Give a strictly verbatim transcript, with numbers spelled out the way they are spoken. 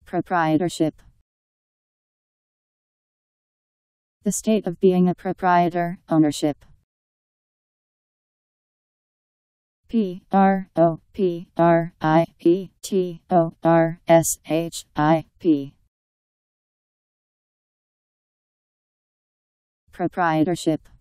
Proprietorship. The state of being a proprietor, ownership. P R O P R I E T O R S H I P. Proprietorship.